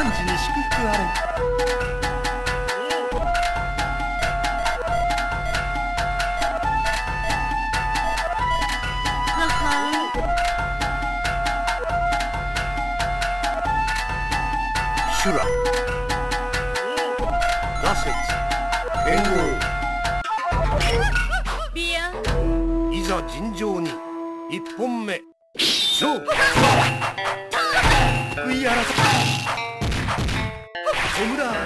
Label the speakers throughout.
Speaker 1: 汝に祝福あれ。
Speaker 2: はは
Speaker 3: シュラガセツ剣
Speaker 2: ビア
Speaker 3: 豪いざ尋常に一本目勝負
Speaker 1: 悔い改めオムラ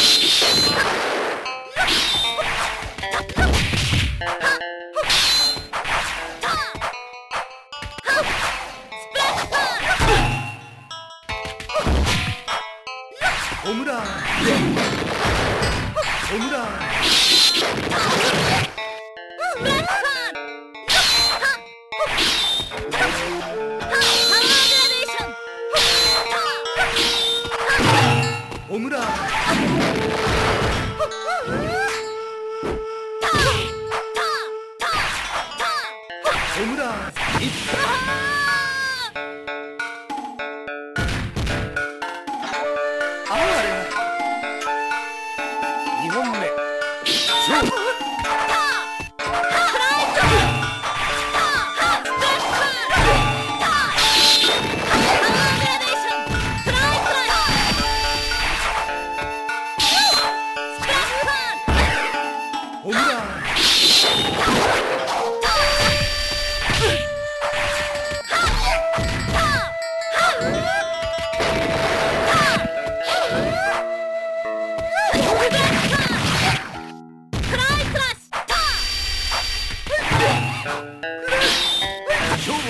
Speaker 1: オムラオムラオムラオムラ一哀れな
Speaker 3: 二本目勝負
Speaker 1: オムラ
Speaker 3: 勝負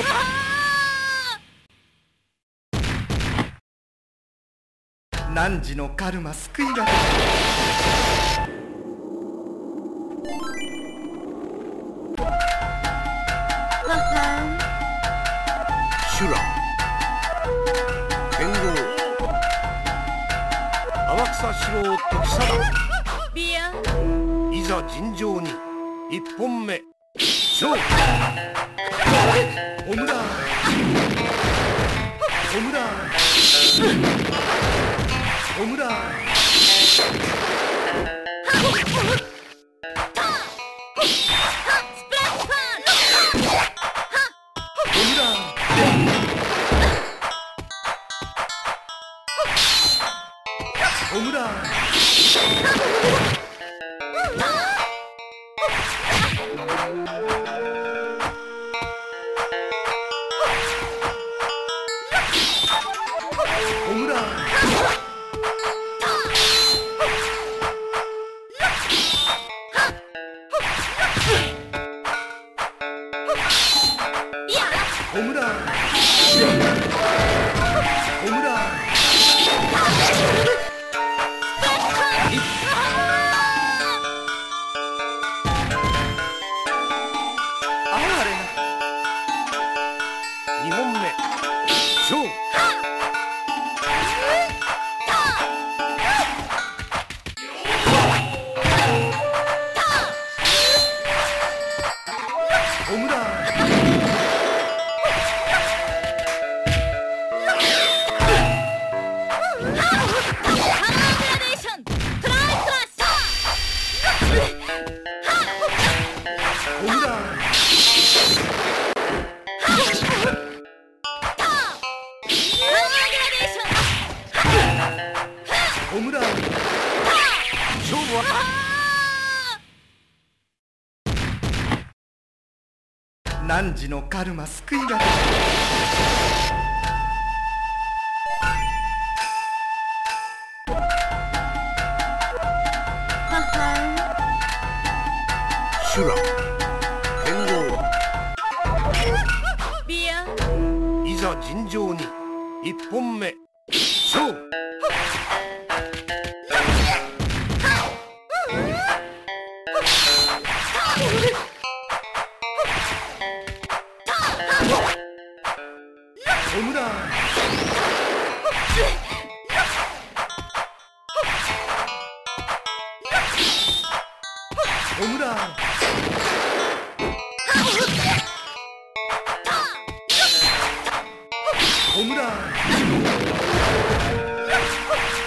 Speaker 1: 汝のカルマ救いがた
Speaker 3: シュラ剣豪天草四郎時貞
Speaker 2: ビア
Speaker 3: いざ尋常に一本目勝負
Speaker 1: オムラオムラオムラオムラオムラオムラオムラオムラ哀れな
Speaker 3: 二本目勝負
Speaker 1: オムラオムラオムラ
Speaker 3: 勝負は
Speaker 1: 汝のカルマ救いがた
Speaker 3: シュラ剣豪
Speaker 2: ビア
Speaker 3: いざ尋常に一本目勝負
Speaker 1: オムラオムラオムラ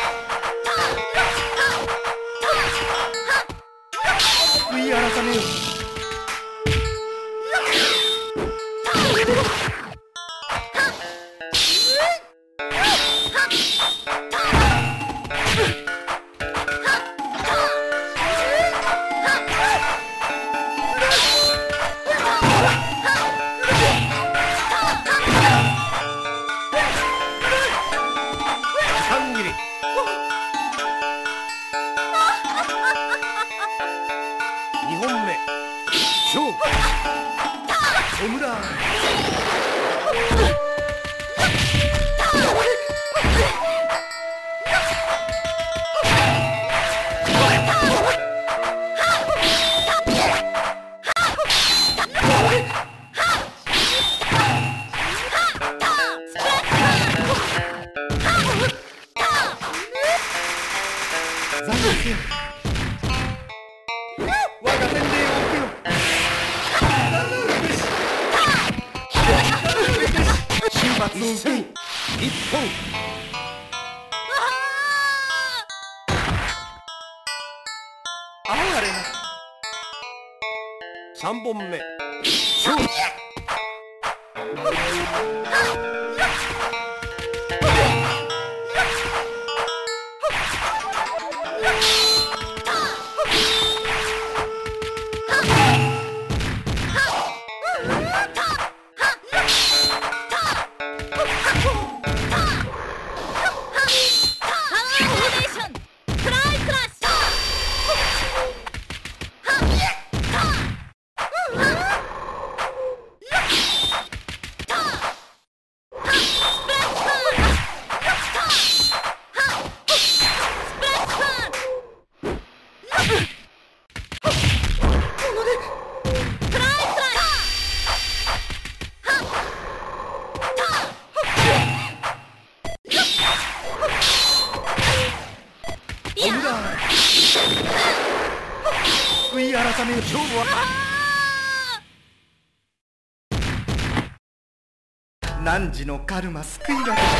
Speaker 3: 3本目勝負。
Speaker 1: 悔い改めよ勝負は汝のカルマ救いがけ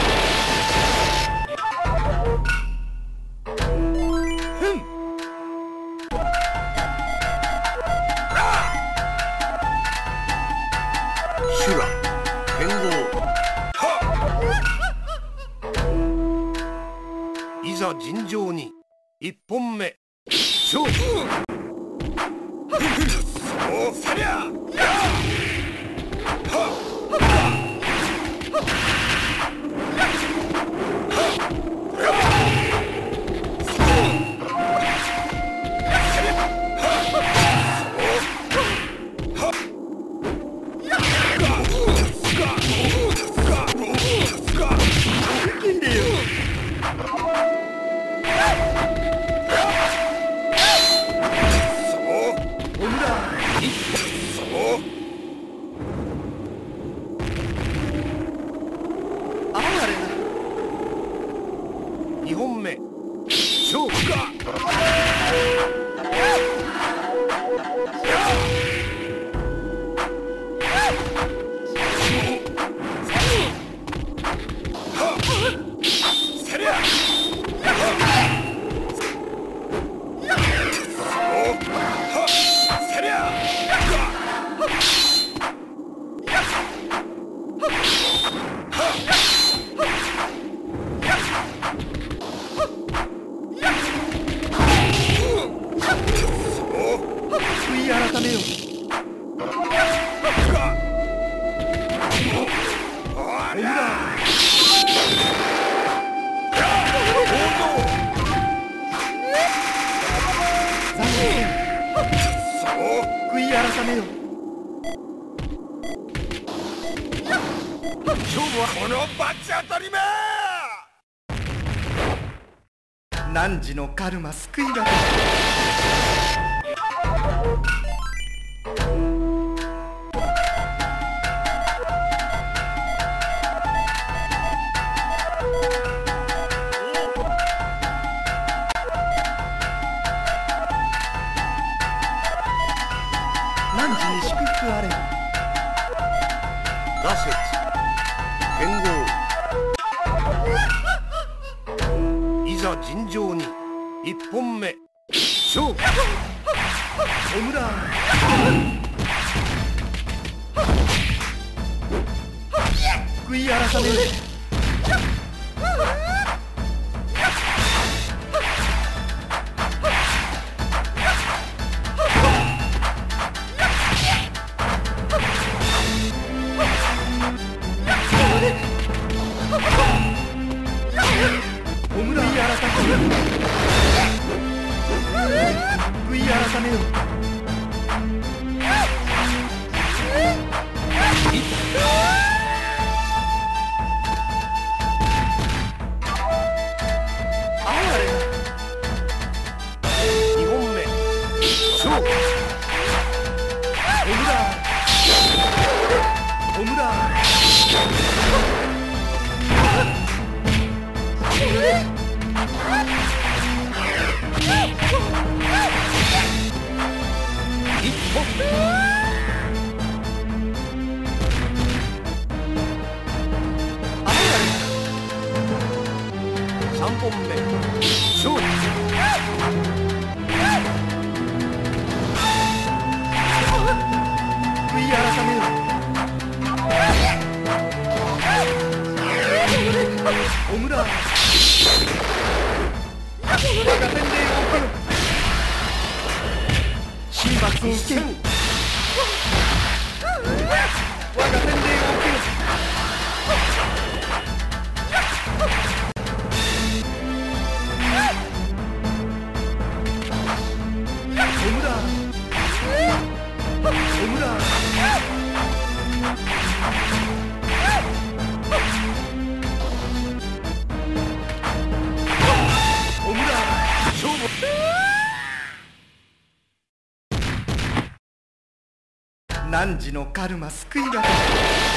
Speaker 3: 修羅剣豪いざ尋常に1本目勝負。そうさりゃ2本目勝負か。
Speaker 1: 改めよ悔い改めよ
Speaker 3: 勝負はこのバチ当たりめ。
Speaker 1: 汝のカルマ救いがけ汝に祝福あれ。
Speaker 3: 羅刹剣豪いざ尋常に1本目勝負。
Speaker 1: オムラ悔い改めよ悔い改めよ。
Speaker 3: 2本目勝負。
Speaker 1: オムラオムラ
Speaker 3: 一本3本目勝負。
Speaker 1: 悔い改めよ。オムラ我が洗礼を受けよ。神罰を受けよ。我が洗礼を受けよ。オムラオムラオムラ
Speaker 3: 勝負。
Speaker 1: 汝のカルマ救いがたし。